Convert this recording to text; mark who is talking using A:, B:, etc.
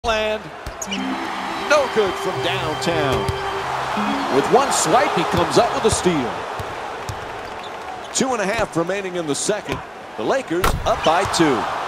A: And no good from downtown. With one swipe, he comes up with a steal. 2.5 remaining in the second. The Lakers up by 2.